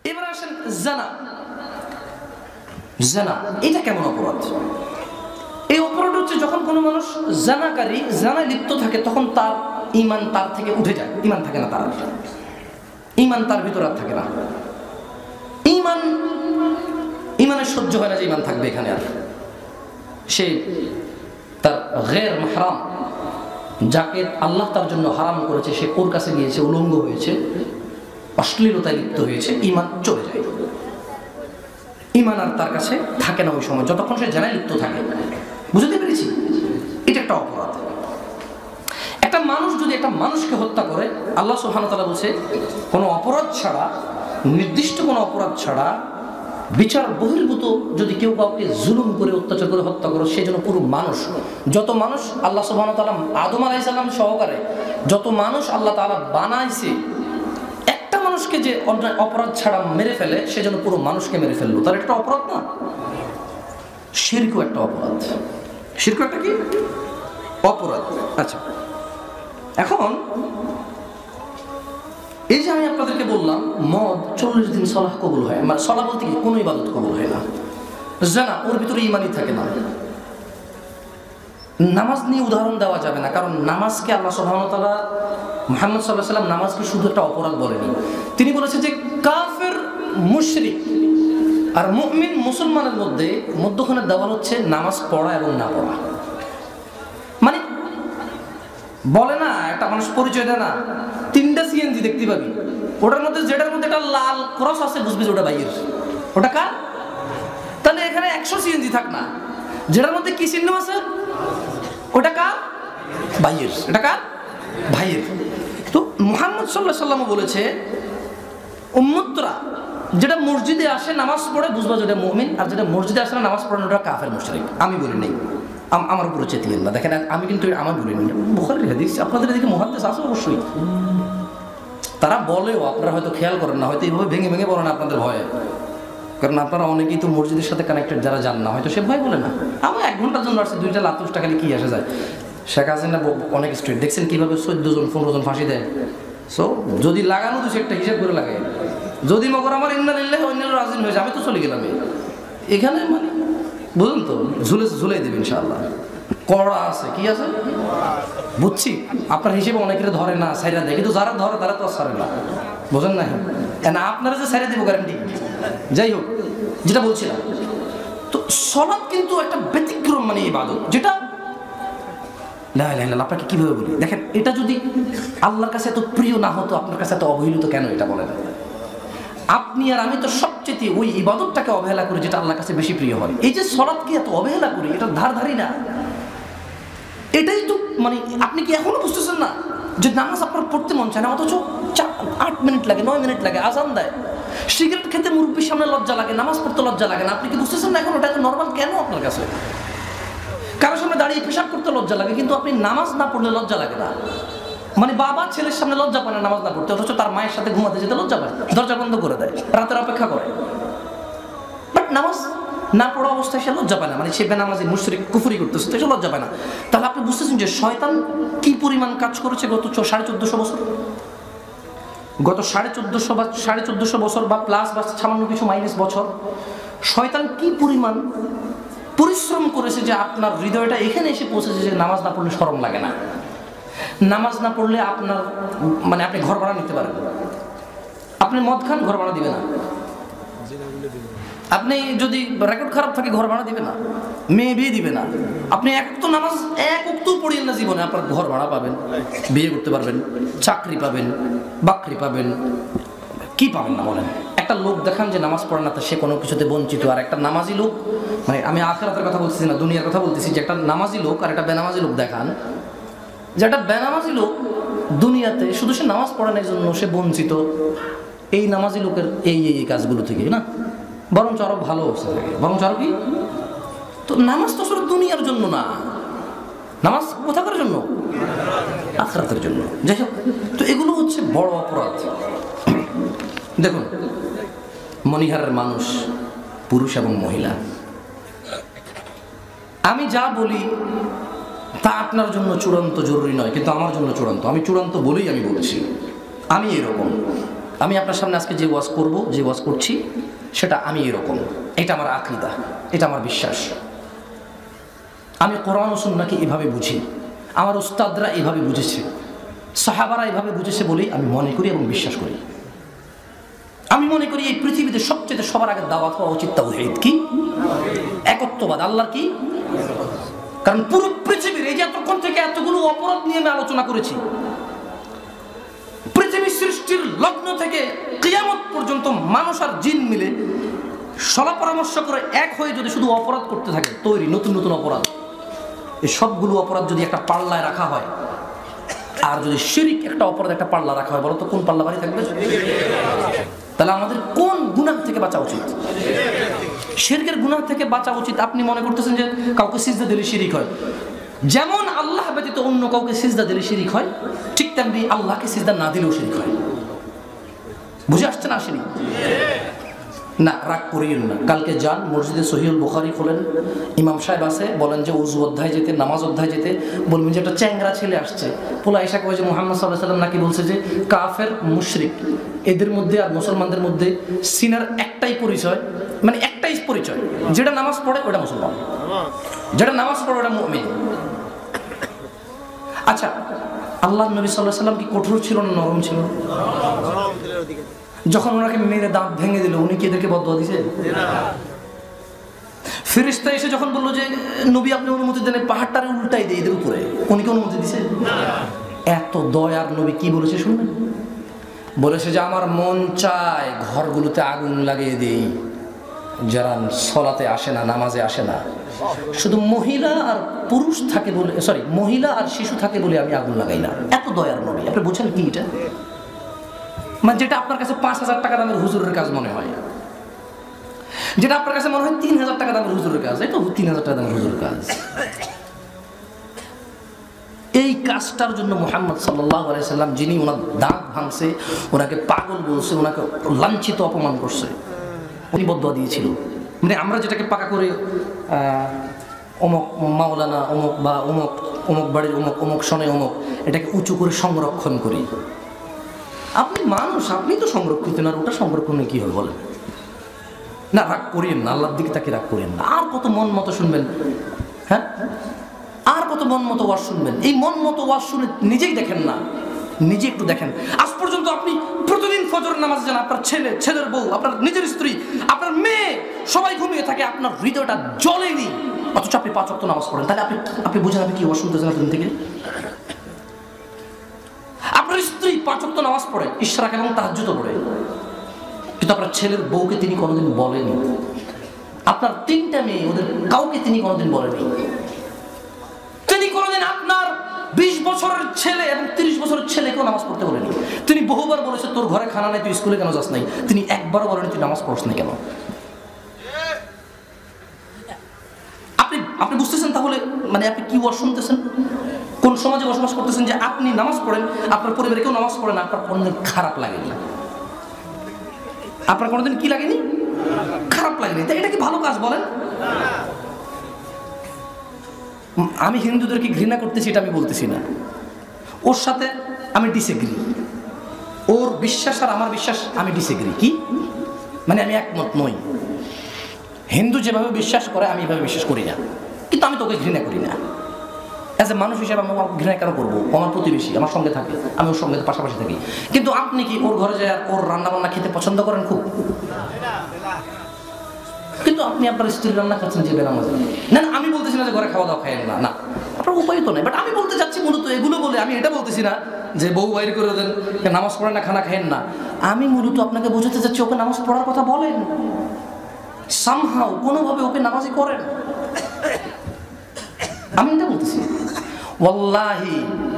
এবার আসেন জানা। জানা এটা কেমন অপরাধ? এই অপরাধ হচ্ছে যখন কোনো মানুষ জানাকারী, জানায় লিপ্ত থাকে, তখন তার ঈমান তার থেকে উঠে যায়। ঈমান থাকে না, তার ঈমান তার ভিতরে আর থাকে না। ঈমানের সহ্য হয় না যে ঈমান থাকবে এখানে আর। সে তার গैर মাহরাম, যাকে আল্লাহ তার জন্য হারাম করেছে, সে ওর কাছে গিয়েছে, উলঙ্গ হয়েছে, অশ্লীলতায় লিপ্ত হয়েছে, ঈমান চলে যায়। ঈমান আর তার কাছে থাকে না ওই সময়, যতক্ষণ সে জানায় লিপ্ত থাকে। বুঝতে পেরেছি? এটা একটা অপরাধ। একটা মানুষ যদি একটা মানুষকে হত্যা করে, আল্লাহ সুবহানাহু ওয়া তাআলা বলছে কোনো অপরাধ ছাড়া, নির্দিষ্ট কোনো অপরাধ ছাড়া বিচার বহির্ভূত যদি কেউ কাউকে জুলুম করে, অত্যাচার করে হত্যা করে, সেই জন্য পুরো মানুষ, যত মানুষ আল্লাহ সুবহানাহু ওয়া তাআলা আদম আলাইহিস সালাম সহকারে যত মানুষ আল্লাহ তাআলা বানাইছে, একটা মানুষকে যে অপরাধ ছাড়া মেরে ফেলে, সেজন্য পুরো মানুষকে মেরে ফেললো, তার একটা অপরাধ না? শিরকও একটা অপরাধ। শিরক একটা কি অপরাধ? আচ্ছা, এখন এই যে আমি আপনাদেরকে বললাম মদ 40 দিন সলাহ কবুল হয়, মানে সলাহ বলতে কি কোনো ইবাদত কবুল হয় না। জানা, ওর ভিতরে ঈমানই থাকে না। নামাজ নিয়ে উদাহরণ দেওয়া যাবে না, কারণ নামাজকে আল্লাহ সুবহানাহু ওয়া তাআলা, মুহাম্মদ সাল্লাল্লাহু আলাইহি ওয়াসাল্লাম নামাজকে শুধু একটা অপরাধ বলেনি। তিনি বলেছেন যে কাফের, মুশরিক আর মুমিন মুসলমানের মধ্যে মধ্যখানে দেওয়া হচ্ছে নামাজ পড়া এবং না পড়া। মানে বলে না, একটা মানুষ পরিচয় দেয় না, 3টা সিএনজি দেখতে পাবি, ওটার মধ্যে যেটার মধ্যে একটা লাল ক্রস আছে, বুঝবি যে ওটা বাইয়ের। ওটা কার? তাহলে এখানে 100 সিএনজি থাক না, যেটার মধ্যে কি চিহ্ন আছে ওটা কার? ভাইয়ের। এটা কার? ভাইয়ের। তো মুহাম্মদ সাল্লাল্লাহু আলাইহি ওয়াসাল্লাম বলেছে উম্মতরা যেটা মসজিদে আসে নামাজ পড়ে, বুঝবা যেটা মুমিন, আর যেটা মসজিদে আসে না নামাজ পড়ে ওটা কাফের, মুশরিক। আমি বলি নাই, আমার উপরে চেতিয়েন না। দেখেন আমি কিন্তু আমার বলিনি, বুখারীর হাদিস। আপনাদের এদিকে মুহাদ্দিস আছে অবশ্যই, তারা বলেও আপনারা হয়তো খেয়াল করেন না, হয়তো এইভাবে ভেঙে ভেঙে বলেন আপনাদের ভয়ে, কারণ আপনারা অনেকেই তো মসজিদের সাথে কানেক্টেড, যারা যান না হয়তো সে ভয় বলে না। আমি 1 ঘন্টার জন্য আসছি, 2টা লাতুষ টাকালে কি আসে যায়। শেখ হাসিনা অনেক স্ট্রিট দেখছেন কিভাবে 14 জন 15 জন ফাঁসি দেয়। সো যদি লাগানো তো একটা হিসাব করে লাগে, যদি মগর আমার ইন্না লিল্লাহি ওয়া ইন্না ইলাইহি রাজিউন হয়ে যায়, আমি তো চলে গেলাম এখানে, মানে বুঝুন তো, ঝুলে দেবে ইনশাআল্লাহ। কড়া আছে, কি আছে বুঝছি, আপনার হিসেবে অনেকের ধরে না, সাইরা দেয়, কিন্তু যারা ধরে তারা তো সারে না, বোঝেন না? না আপনারা যে সাইরা দিব গ্যারান্টি। যাই হোক, যেটা বলছিলাম, তো সালাত কিন্তু একটা ব্যতিক্রম, মানে ইবাদত, যেটা লা ইলাহা ইল্লাল্লাহ। আপনাকে কিভাবে বলি, দেখেন, এটা যদি আল্লাহর কাছে এত প্রিয় না হতো, আপনার কাছে এত অবহেলিত কেন, এটা বলেন। আপনি আর আমি তো সবচেয়ে ওই ইবাদতটাকে অবহেলা করি যেটা আল্লাহর কাছে বেশি প্রিয় হয়। এই যে সালাতকে এত অবহেলা করি, এটা ধারধারি না। এটাই তো, মানে আপনি কি এখনো বুঝতেছেন না যে নামাজ আপনার পড়তে মন চায় না, অথচ 8 মিনিট লাগে, 9 মিনিট লাগে, আজান দেয়। সিগারেট খেতে মুরব্বির সামনে লজ্জা লাগে, নামাজ পড়তে লজ্জা লাগে না। আপনি কি বুঝতেছেন না এখন ওটা এত নর্মাল কেন আপনার কাছে? কারোর সামনে দাঁড়িয়ে পেশাব করতে লজ্জা লাগে, কিন্তু আপনি নামাজ না পড়লে লজ্জা লাগে না। মানে বাবা ছেলের সামনে লজ্জা পায় না নামাজ না পড়তে, অথচ তার মায়ের সাথে ঘুমাতে যেতে লজ্জা পায়, দরজা বন্ধ করে দেয়, রাতের অপেক্ষা করে। বাট নামাজ না পড়া অবস্থায় সে লজ্জা পায় না, মানে সে বেনামাজি মুশরিক কুফরি করতেছে, তো সে লজ্জা পায় না। তাহলে আপনি বুঝতেছেন যে শয়তান কি পরিমাণ কাজ করেছে গত 1450 বছর, গত 1450 বছর বা প্লাস বা সামান্য কিছু মাইনাস বছর, শয়তান কি পরিমাণ পরিশ্রম করেছে যে আপনার হৃদয়টা এখানে এসে পৌঁছেছে যে নামাজ না পড়লে শরম লাগে না। নামাজ না পড়লে আপনার, মানে আপনি ঘর ভাড়া নিতে পারেন, আপনি মদ খান ঘর ভাড়া দিবে না, আপনি যদি রেকর্ড খারাপ থাকে ঘর ভাড়া দিবে না, মেয়ে বিয়ে দিবে না, আপনি এক ওয়াক্ত পড়িয়েন না জীবনে, আপনার ঘর ভাড়া পাবেন, বিয়ে করতে পারবেন, চাকরি পাবেন, বাকরি পাবেন, কি পাবেন না বলেন? একটা লোক দেখান যে নামাজ পড়ে না, তা সে কোনো কিছুতে বঞ্চিত। আর একটা নামাজি লোক, মানে আমি আখিরাতের কথা বলতেছি না, দুনিয়ার কথা বলতেছি, যে একটা নামাজি লোক আর একটা বেনামাজি লোক দেখান, যে একটা বেনামাজি লোক দুনিয়াতে শুধু সে নামাজ পড়ে না, এই জন্য সে বঞ্চিত এই নামাজি লোকের এই কাজগুলো থেকে না, বরঞ্চ আরো ভালো অবস্থা থাকে, বরঞ্চ আরো কি। তো নামাজ তো আসলে দুনিয়ার জন্য না, নামাজ কোথাকার জন্য? আখিরাতের জন্য। যাই হোক, তো এগুলো হচ্ছে বড় অপরাধ। দেখুন, মনিহারের মানুষ পুরুষ এবং মহিলা, আমি যা বলি তা আপনার জন্য চূড়ান্ত জরুরি নয়, কিন্তু আমার জন্য চূড়ান্ত। আমি চূড়ান্ত বলেই আমি বলছি, আমি এরকম। আমি আপনার সামনে আজকে যে ওয়াজ করব, যে ওয়াজ করছি, সেটা আমি এরকম, এটা আমার আকীদা, এটা আমার বিশ্বাস। আমি কোরআন ও সুন্নাহকে এভাবে বুঝি, আমার উস্তাদরা এভাবে বুঝেছে, সাহাবারা এভাবে বুঝেছে বলেই আমি মনে করি এবং বিশ্বাস করি। আমি মনে করি এই পৃথিবীতে সবচেয়ে সবার আগে দাওয়াত হওয়া উচিত তাওহীদ, কি একত্ববাদ, আল্লাহর কি। কারণ পুরো পৃথিবীর এই যে এতক্ষণ থেকে এতগুলো অপরাধ নিয়ে আমি আলোচনা করেছি, পৃথিবী সৃষ্টির লগ্ন থেকে কিয়ামত পর্যন্ত মানুষ আর জিন মিলে সলা পরামর্শ করে এক হয়ে যদি শুধু অপরাধ করতে থাকে, তৈরি নতুন নতুন অপরাধ, এই সবগুলো অপরাধ যদি একটা পাল্লায় রাখা হয়, আর যদি শিরক একটা অপরাধ একটা পাল্লা রাখা হয়, বলো তো কোন পাল্লা ভারী থাকবে? তাহলে আমাদের কোন গুনাহ থেকে বাঁচা উচিত? শিরকের গুনাহ থেকে বাঁচা উচিত। আপনি মনে করতেছেন যে কাউকে সিজদা দিলে শিরক হয়, যেমন আল্লাহ ব্যতীত অন্য কাউকে সিজদা দিলে শিরক হয়, ঠিক তেমনি আল্লাহকে সিজদা না দিলেও শিরক হয়। বুঝে আসছে না? শিরক না, রাগ করিয়েন না। কালকে যান মসজিদে সহিহুল বুখারী খোলেন, ইমাম সাহেব আছে, বলেন যে ওযু অধ্যায় যেতে, নামাজ অধ্যায় যেতে, বলবেন যে একটা চ্যাংরা ছেলে আসছে, পোলা এসা কয় যে মুহাম্মদ সাল্লাল্লাহু আলাইহি ওয়াসাল্লাম নাকি বলছে যে কাফের মুশরিক এদের মধ্যে আর মুসলমানদের মধ্যে সিনার একটাই পরিচয়, মানে একটাই পরিচয়, যেটা নামাজ পড়ে ওটা মুসলমান, যেটা নামাজ পড়ে ওটা মুমিন। আচ্ছা, আল্লাহর নবী সাল্লাল্লাহু আলাইহি ওয়াসাল্লাম কি কঠোর ছিল না নরম ছিল? যখন ওনাকে মেরে দাঁত ভেঙে দিল, উনি কি এদেরকে বদদোয়া দিয়েছে? ফেরেশতা এসে যখন বললো যে নবী আপনি অনুমতি দেন পাহাড়টারে উল্টাই দেয় এদের উপরে, উনি কি অনুমতি দিয়েছে? এত দয়ার নবী কি বলেছে শুনবেন? বলেছে যে আমার মন চায় ঘরগুলোতে আগুন লাগিয়ে দেই, যারা সলাতে আসে না, নামাজে আসে না, শুধু মহিলা আর পুরুষ থাকে বলে, সরি মহিলা আর শিশু থাকে বলে আমি আগুন লাগাই না। এত দয়ার নবী। আপনি বুঝছেন কি এটা? মানে যেটা আপনার কাছে 5,000 টাকা দামের হুজুরের কাজ মনে হয়, যেটা আপনার কাছে মনে হয় 3,000 টাকা দামের হুজুরের কাজ, এটা 3,000 টাকা দামের হুজুরের কাজ। এই কাজটার জন্য মুহাম্মদ সাল্লাল্লাহু আলাইহি সাল্লাম, যিনি ওনার দাঁত ভাঙছে, ওনাকে পাগল বলছে, ওনাকে লাঞ্ছিত অপমান করছে, উনি বদদোয়া দিয়েছিল। মানে আমরা যেটাকে পাকা করে অমুক মাওলানা অমুক বা অমুক অমুক বাড়ির অমুক অমুক সনে অমুক, এটাকে উঁচু করে সংরক্ষণ করি। আপনি মানুষ, আপনি তো সংরক্ষিত না, ওটা সংরক্ষণে কি হবে বলেন? না, রাগ করিয়েন না, আল্লাহর দিকে তাকে রাগ করিয়েন না। আর কত মন মতো শুনবেন? হ্যাঁ, আর কত মন মতো ওয়াজ শুনবেন? এই মন মতো ওয়াজ শুনে নিজেই দেখেন না, নিজে একটু দেখেন। আজ পর্যন্ত আপনি প্রতিদিন ফজর নামাজে যান, আপনার ছেলে, ছেলের বউ, আপনার নিজের স্ত্রী, আপনার মেয়ে সবাই ঘুমিয়ে থাকে, আপনার হৃদয়টা জ্বলেনি, অথচ আপনি 5 ওয়াক্ত নামাজ পড়েন। তাহলে আপনি বুঝেন আপনি কি ওয়াজ শুনতেছেন আপনার থেকে? আপনার স্ত্রী 5 ওয়াক্ত নামাজ পড়ে, ইশরাক এবং তাহাজ্জুদও পড়ে, কিন্তু আপনার ছেলের বউকে তিনি কোনোদিন বলেনি। আপনার 3টা মেয়ে, ওদের কাউকে তিনি কোনোদিন বলেনি। তিনি কোনোদিন আপনার 20 বছরের ছেলে এবং 30 বছরের ছেলেকেও নামাজ পড়তে বলেনি। তিনি বহুবার বলেছে তোর ঘরে খানা নাই, তুই স্কুলে কেন যাস নাই। তিনি একবারও বলেনি তুই নামাজ পড়ছ না কেন। আপনি বুঝতেছেন তাহলে মানে আপনি কি ওয়াজ শুনতেছেন? কোন সমাজে বসবাস করতেছেন যে আপনি নামাজ পড়েন, আপনার পরিবারে কেউ নামাজ পড়ে না, আপনার কোনোদিন খারাপ লাগেনি? আপনার কোনোদিন কি লাগেনি? খারাপ লাগেনি। তাই এটা কি ভালো কাজ বলেন? আমি হিন্দুদেরকে ঘৃণা করতেছি এটা আমি বলতেছি না, ওর সাথে আমি ডিসএগ্রি। ওর বিশ্বাস আর আমার বিশ্বাস আমি ডিসএগ্রি। কি মানে আমি একমত নই। হিন্দু যেভাবে বিশ্বাস করে আমি এভাবে বিশ্বাস করি না, কিন্তু আমি তোকে ঘৃণা করি না। অ্যাজ এ মানুষ হিসেবে আমি ঘৃণা কেন করবো? আমার প্রতিবেশী আমার সঙ্গে থাকে, আমি ওর সঙ্গে পাশাপাশি থাকি। কিন্তু আপনি কি ওর ঘরে যায় ওর রান্না বান্না খেতে পছন্দ করেন খুব? কিন্তু আপনি আপনার স্ত্রীর রান্না খাচ্ছেন যে বেনামাজি। না না, আমি বলতেছি না যে ঘরে খাওয়া দাওয়া খাইেন না, না, আপনার উপায় তো নেই। বাট আমি বলতে চাচ্ছি মূলত এগুলো বলে, আমি এটা বলতেছি না যে বউ বাইরে করে দেন, নামাজ পড়েন না, খানা খাইেন না। আমি মূলত আপনাকে বোঝাতে চাচ্ছি ওকে নামাজ পড়ার কথা বলেন, সামহাও কোনোভাবে ওকে নামাজি করেন। আমি এটা বলতেছি। ওয়াল্লাহি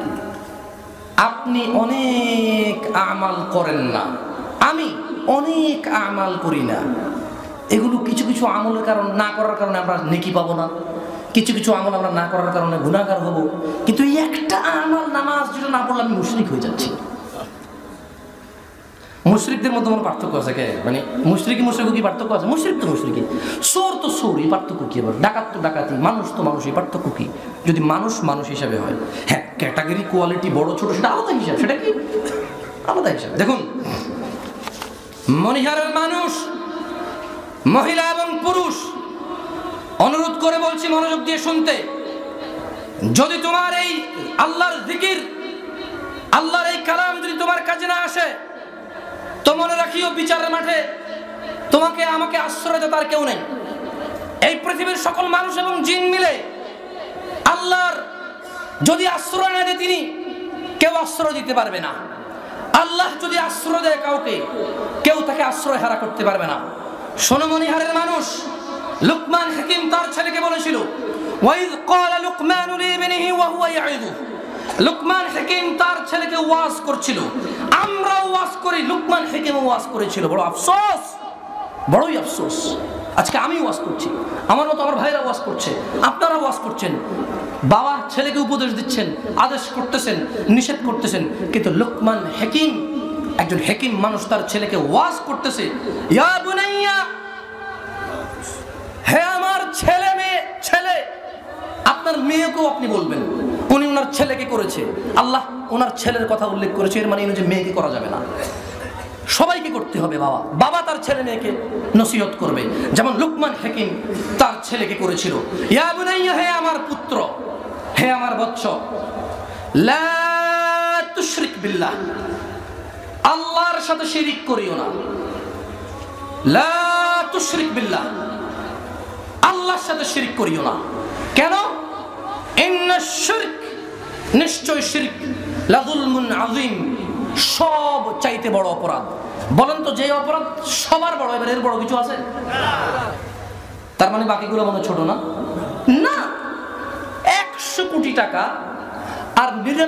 আপনি অনেক আমাল করেন না, আমি অনেক আমাল করি না। এগুলো কিছু কিছু আমলের কারণ না করার কারণে আমরা নেকি পাবো না, কিছু কিছু আমল আমরা না করার কারণে গুনাহগার হব। কিন্তু এই একটা আমল নামাজ যেটা না পড়লে আমি মুশরিক হয়ে যাচ্ছি। মুশরিকদের মধ্যে আমার পার্থক্য আছে কে? মানে মুশরিক কি পার্থক্য আছে? মুশরিক তো মুশরিকি, চোর তো চোর, এই পার্থক্য কি? আবার ডাকাত তো ডাকাতি, মানুষ তো মানুষ, এই পার্থক্য কি? যদি মানুষ মানুষ হিসাবে হয়, হ্যাঁ ক্যাটাগরি কোয়ালিটি বড় ছোট সেটা আলাদা হিসাব, সেটা কি আলাদা হিসাব। দেখুন মনিহারের মানুষ, মহিলা এবং পুরুষ, অনুরোধ করে বলছি মনোযোগ দিয়ে শুনতে। যদি তোমার এই আল্লাহর জিকির, আল্লাহর এই কালাম যদি তোমার কাজে না আসে, তো মনে রাখিও বিচারের মাঠে তোমাকে আমাকে আশ্রয় দেওয়ার তার কেউ নেই। এই পৃথিবীর সকল মানুষ এবং জিন মিলে আল্লাহর যদি আশ্রয় না দেয়, তিনি কেউ আশ্রয় দিতে পারবে না। আল্লাহ যদি আশ্রয় দেয় কাউকে, কেউ তাকে আশ্রয় হারা করতে পারবে না। শোনো মনিহারের মানুষ, লুকমান হাকিম তার ছেলেকে বলেছিল, ওয়াইদ ক্বালা লুকমানু লিবনিহি ওয়া হুয়া ইয়াইদু। লুকমান হাকিম তার ছেলেকে ওয়াজ করছিল, আমরা ওয়াজ করি, লুকমান হাকিম ওয়াজ করেছিল। বড় আফসোস, বড়ই আফসোস। আজকে আমি ওয়াজ করছি, আমার মতো আমার ভাইরা ওয়াজ করছে, আপনারা ওয়াজ করছেন, বাবা ছেলেকে উপদেশ দিচ্ছেন, আদেশ করতেছেন, নিষেধ করতেছেন, কিন্তু লুকমান হাকিম, একজন হাকিম মানুষ, তার ছেলেকে ওয়াজ করতেছে, ইয়া বুনাইয়া, হে আমার ছেলে, মেয়ে, ছেলে, আপনার মেয়েকেও আপনি বলবেন। উনি ওনার ছেলেকে করেছে, আল্লাহ ওনার ছেলের কথা উল্লেখ করেছে, এর মানে যে মেয়েকে করা যাবে না, সবাইকে করতে হবে। বাবা বাবা তার ছেলে মেয়েকে নসিহত করবে, যেমন লুকমান হাকিম তার ছেলেকে করেছিল, ইয়া বুনাইয়া, হে আমার পুত্র, হে আমার বৎস, লা তুশরিক বিল্লাহ, আল্লাহর সাথে শিরিক করিও না। লা তুশরিক বিল্লাহ, আল্লাহর সাথে শিরিক করিও না। কেন? ইন্নাশ শিরক, নিশ্চয় শিরক, লাযুলমুন আযীম, সব চাইতে বড় অপরাধ। বলেন তো, যে অপরাধ সবার বড়, এবার এর বড় কিছু আছে? তার মানে বাকিগুলো মনে ছোট না? না, 100 কোটি টাকা আর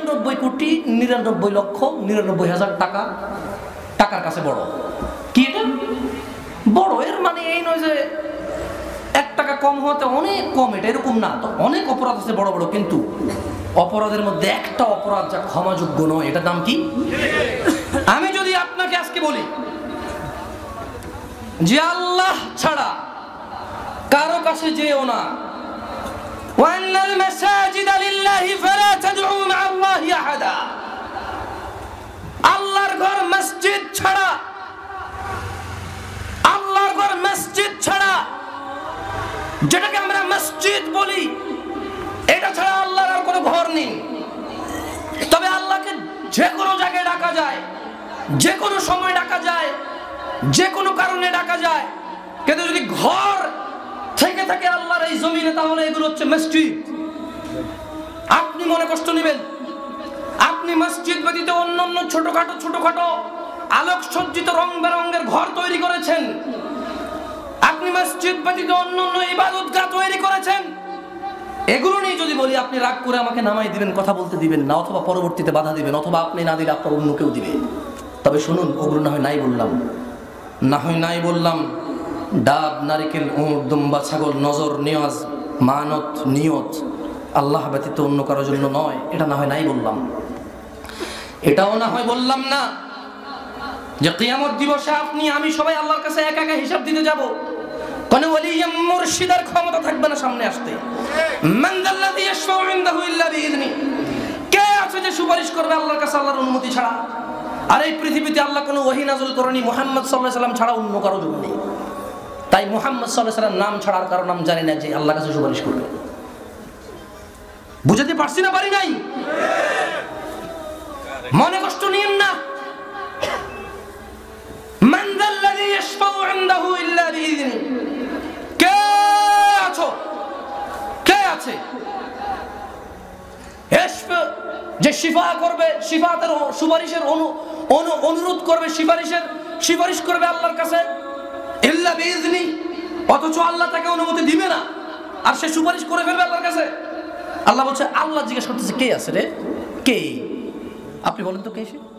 99,99,99,00,000 টাকা টাকার কাছে বড়। কি এটা বড়? এর মানে এই নয় যে 1 টাকা কম হতে অনেক কম, এটা এরকম না। তো অনেক অপরাধ আছে বড় বড়, কিন্তু অপরাধের মধ্যে একটা অপরাধ যা ক্ষমাযোগ্য নয়, এটার নাম কি? আমি যদি আপনাকে আজকে বলি যে আল্লাহ ছাড়া কারো কাছে যেও না, ওয়ান্নাল মাসাজিদা লিল্লাহি ফালা তাদউ মা'আল্লাহি আহাদা, আল্লাহর ঘর মসজিদ ছাড়া, আল্লাহর ঘর মসজিদ ছাড়া, যেটাকে আমরা মসজিদ বলি, এটা ছাড়া আল্লাহর আর কোনো ঘর নেই। তবে আল্লাহকে যে কোনো জায়গায় ডাকা যায়, যে কোনো সময় ডাকা যায়, যে কোনো কারণে ডাকা যায়, কিন্তু যদি ঘর থেকে থাকে আল্লাহর এই জমিনে, তাহলে এগুলো হচ্ছে মসজিদ। আপনি মনে কষ্ট নেবেন, আপনি মসজিদ ব্যতীত অন্যান্য ছোটখাটো আলোক সজ্জিত রং বেরঙের ঘর তৈরি করেছেন, আপনি মসজিদ ব্যতীত অন্যান্য ইবাদতগাহ তৈরি করেছেন। এগুলো নিয়ে যদি বলি, আপনি রাগ করে আমাকে নামাই দিবেন, কথা বলতে দিবেন না, অথবা পরবর্তীতে বাধা দিবেন, অথবা আপনি না দিলে আপনার অন্য কেউ দিবে। তবে শুনুন, ওগুলো না হয় নাই বললাম, ডাব, নারিকেল, উট, দুম্বা, ছাগল, নজর, নিয়াজ, মানত, নিয়ত আল্লাহ ব্যতীত অন্য কারোর জন্য নয়, এটা না হয় নাই বললাম। এটাও না হয় বললাম না যে কিয়ামত দিবসে আপনি আমি সবাই আল্লাহর কাছে একা একা হিসাব দিতে যাব। কোন ওলি মুর্শিদের ক্ষমতা থাকবে না সামনে আসতে। মান যাল্লাযী ইয়াশফাউ ইনদাহু ইল্লা বিইذনি, কে আছে যে সুপারিশ করবে আল্লাহর কাছে আল্লাহর অনুমতি ছাড়া? আর এই পৃথিবীতে আল্লাহ কোনো ওহী নাযিল করেনি মুহাম্মদ সাল্লাল্লাহু আলাইহি সাল্লাম ছাড়া অন্য কারো জন্য। তাই মুহাম্মদ সাল্লাল্লাহু আলাইহি সাল্লাম নাম ছাড়া আর কারো নাম জানি না যে আল্লাহর কাছে সুপারিশ করবে। বুঝাতে পারছি না? পারি নাই? মনে কষ্ট নিয়েন না। মান যাল্লাযী ইয়াশফাউ ইনদাহু ইল্লা বিইذনি, কে আছো, কে আছে যে শিফা করবে, শিফাতের সুপারিশের অনুরোধ করবে, সুপারিশ করবে আল্লাহর কাছে ইল্লা বিইذনি, অথচ আল্লাহ তাকে অনুমতি দিবে না, আর সে সুপারিশ করে ফেলবে আল্লাহর কাছে। আল্লাহ বলছে, আল্লাহ জিজ্ঞেস করতেছে কে আছে রে, কে? আপনি বলেন তো কে সে?